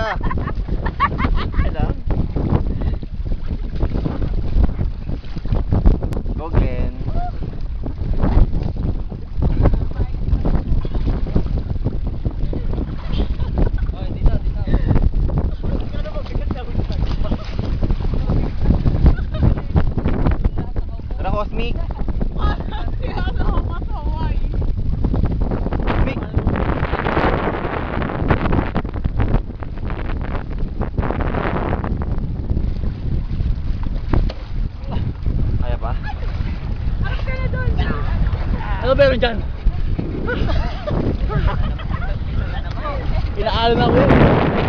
ka. Hello. Go Glenn. Tara Cosmic. Ano meron dyan? Inaalam ako.